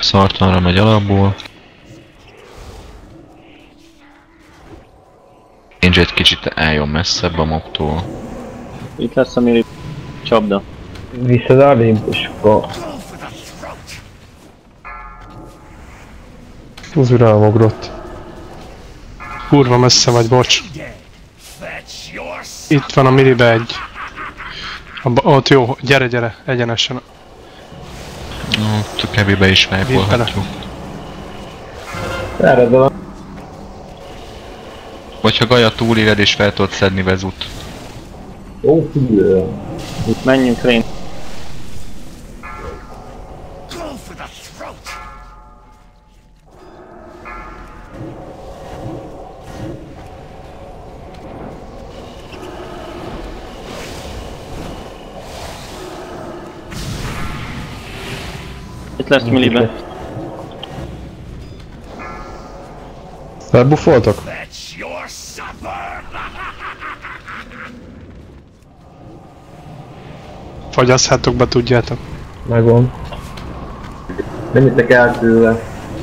Szartanra megy alapból. Nincs egy kicsit eljön messzebb a mobtól. Itt lesz a méri csapda. Visszad arrébb, és akkor... Az rám ugrott. Kurva messze vagy, bocs. Itt van a millibe egy. Ott jó, gyere, egyenesen. Ott a kevibe is vájpolhatjuk. Erre van. Vagy ha Gaia túléled és fel tudod szedni Vezut. Ó, figyelj! Menjünk rén. Itt lesz millibe. Elbuffoltok? Fagyaszthátok be, tudjátok. Megvan. Menjetek el tőle.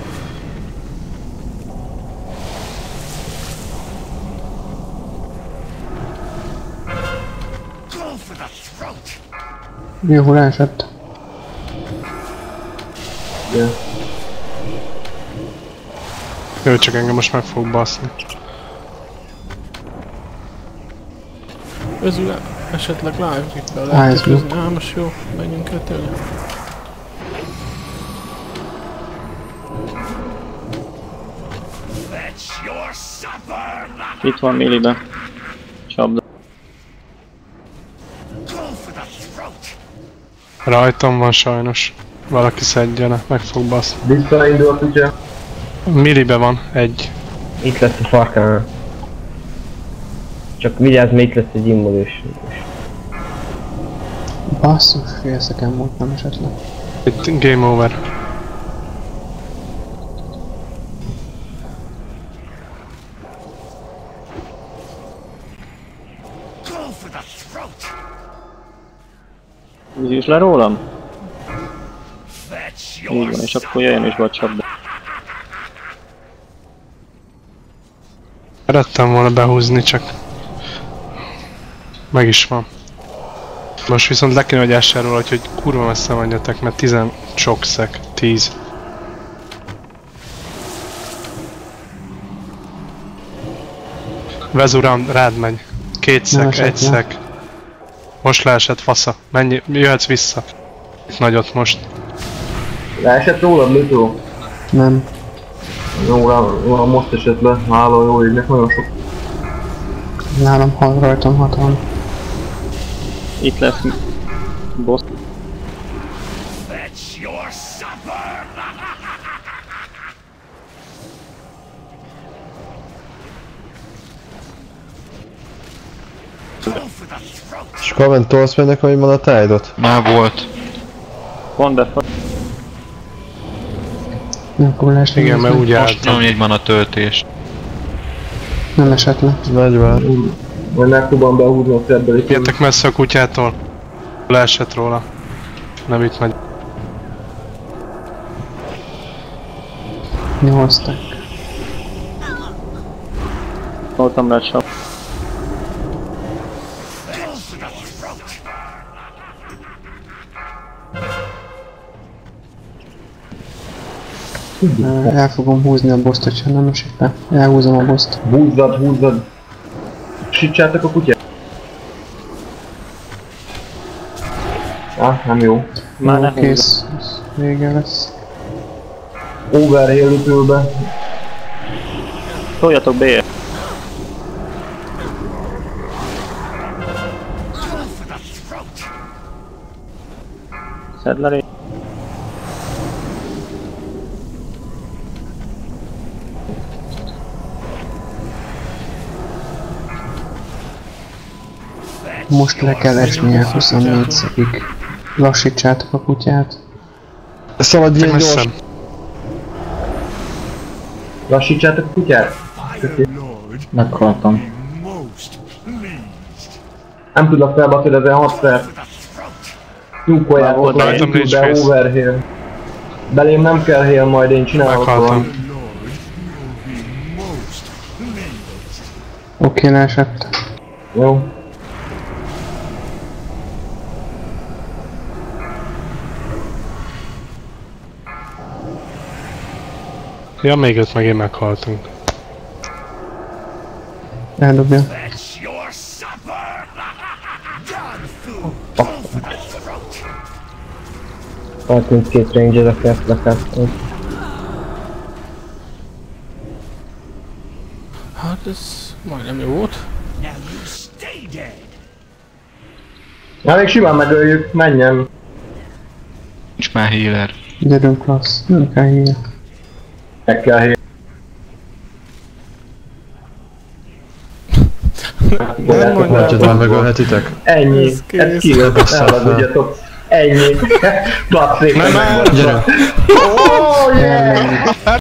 Jó, hol esett? Ja. Jó, csak engem most meg fog baszni. Özül esetleg live itt be lehet közni. Á, most jó, menjünk el tőle. Itt van millibe. Csapda. Rajtam van sajnos. Valaki szedje le, meg fog baszni. Visszaindul a kutya. Millibe van, egy. Itt lesz a farkánál. Csak vigyázz, mert itt lesz egy immolős. Basszus, félszeken volt, nem esetleg. Itt game over. Húzj le rólam? Így van, és akkor jöjjön is be a csapda. Szerettem volna behúzni, csak... Meg is van. Most viszont le kéne, hogy essen róla, hogy kurva messze menjetek, mert 10 sok szek. 10. Vezuram, rád megy. 2 szek, 1 szek. Most leesett, fasza. Menj, jöhetsz vissza. Nagyot most. Leesett rólad, Lutó? Nem. Jó, most esett le. Hála jó égnek, nagyon sok. Nálam rajtam hatalom. Itt lesz boss. És Kaven, tolsz meg nekem, hogy van a tájdot? Már volt. Pont befa... Nem fog leesni. Igen, mert úgy Most álltam. nyomj egy mana töltés. Nem esett le. Nagy van. Majd megpróbálom behúzni a szerbelit. Jöttek messze a kutyától. Leesett róla. Nem itt megy. 8 stack. Voltam rá csap. El fogom húzni a boszt, hogyha nem esik le. Elhúzom a boszt. Húzzad. Sítsátok a kutyát. Nem jó. Már Jó, nem kész. Vége lesz. Overhail ütőbe. Toljatok be. Szedd le ré. Most le kell esnie 24 szekig. Lassítsátok a kutyát. Szaladj ilyen gyors! Lassítsátok a kutyát. Meghaltam. Nem tudlak felbatni ezen 6-szer. Tyúkoljátok le, Rajtam be Rage Face. overhail. Belém nem kell heal, majd én csinálok Meghaltam. valami. Oké, leesett. Jó. Ja, még öt megint meghaltunk. Eldobja. 32 range-ezeket lekáztam. Hát ez majdnem jó volt. Na még simán megöljük, menjen. Nincs már healer. Gyerünk klassz. Nem kell hír. Meg kell heal. Nem mondjam. már megölhetitek? Ennyi. Ez kész. Ez kill. Elvadudjatok. Ennyi. Klasszik. Nem, Gyere. Oh, yeah!